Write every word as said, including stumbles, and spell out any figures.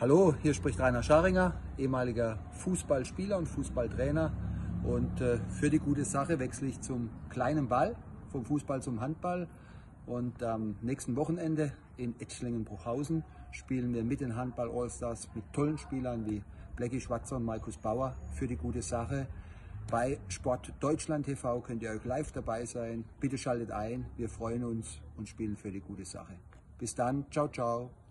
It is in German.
Hallo, hier spricht Rainer Scharinger, ehemaliger Fußballspieler und Fußballtrainer. Und äh, für die gute Sache wechsle ich zum kleinen Ball, vom Fußball zum Handball. Und am nächsten Wochenende in Etschlingen-Bruchhausen spielen wir mit den Handball-Allstars mit tollen Spielern wie Blackie Schwarzer und Markus Bauer für die gute Sache. Bei Sport Deutschland T V könnt ihr euch live dabei sein. Bitte schaltet ein, wir freuen uns und spielen für die gute Sache. Bis dann, ciao, ciao.